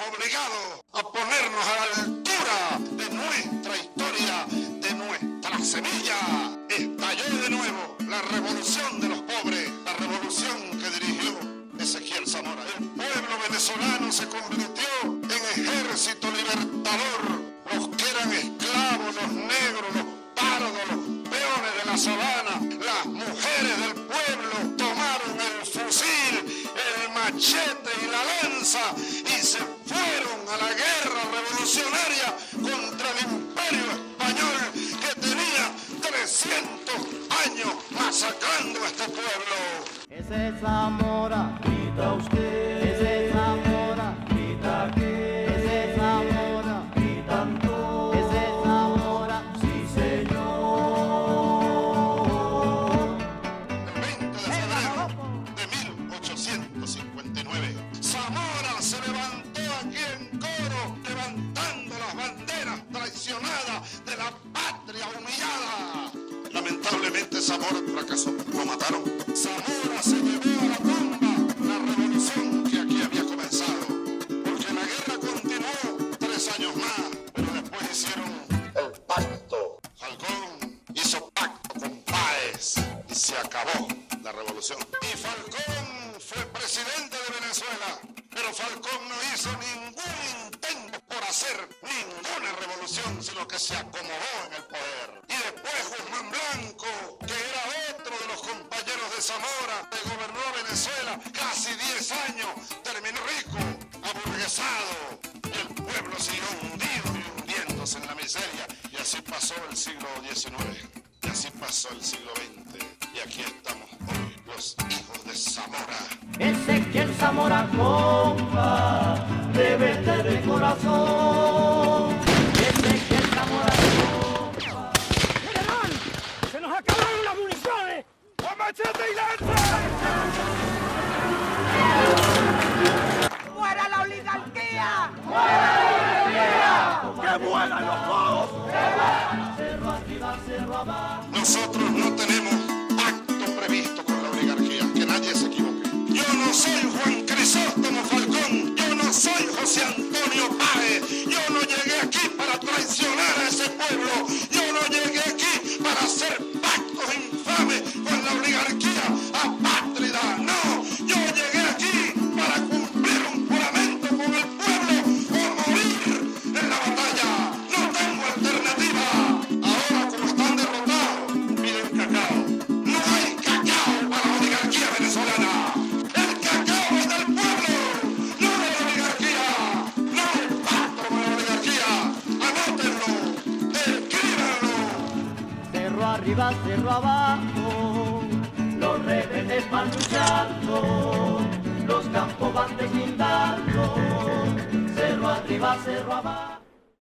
obligados a ponernos a la altura de nuestra historia, de nuestra semilla. Estalló de nuevo la revolución de los pobres, la revolución que dirigió Ezequiel Zamora. El pueblo venezolano se convirtió en ejército libertador. Los que eran esclavos, los negros, los pardos, los peones de la sabana, las mujeres del pueblo tomaron el fusil, el machete y la lanza y se fueron a la guerra revolucionaria contra el imperio español que tenía 300 años masacrando a este pueblo. Ese es Zamora, grita usted. Ese es Zamora, grita que. Ese es Zamora, gritan todos. Ese es Zamora, sí señor. El 20 de febrero de 1859, Zamora se levantó aquí en coro, levantando las banderas traicionadas de la patria humillada. Lamentablemente Zamora fracasó, lo mataron. Zamora se llevó a la tumba la revolución que aquí había comenzado, porque la guerra continuó 3 años más, pero después hicieron el pacto. Falcón hizo pacto con Páez y se acabó la revolución. Y Falcón fue presidente de Venezuela, pero Falcón no hizo ningún intento por hacer ninguna revolución, sino que se acomodó en el poder. Y después Guzmán Blanco, que era otro de los compañeros de Zamora, que gobernó Venezuela casi 10 años, terminó rico, aburguesado, y el pueblo siguió hundido y hundiéndose en la miseria. Y así pasó el siglo XIX, y así pasó el siglo XX, y aquí estamos hoy, los hijos de Zamora. Ezequiel Zamora, compa, rebelde de corazón. Ezequiel Zamora, compa. ¡General! ¡Se nos acabaron las municiones! ¡A machete y lanza! ¡Fuera la oligarquía! ¡Fuera la oligarquía! ¡Que mueran los todos! Cerro arriba, cerro abajo. Nosotros no tenemos pacto previsto con la oligarquía, que nadie se equivoque. Yo no soy Juan Crisóstomo Falcón, yo no soy José Antonio Páez, yo no llegué aquí para traicionar a ese pueblo, yo no llegué aquí para hacer pactos infames con la oligarquía apátrida, no, yo llegué aquí para cumplir un juramento con el pueblo o morir en la batalla, no tengo alternativa. Ahora como están derrotados, piden cacao, no hay cacao para la oligarquía venezolana. El cacao es del pueblo, no de la oligarquía. No hay pacto con la oligarquía. Anótenlo, escríbanlo. Cerro arriba, cerro abajo, los rebeldes van luchando, los campos van deslindando, cerro arriba, cerro abajo.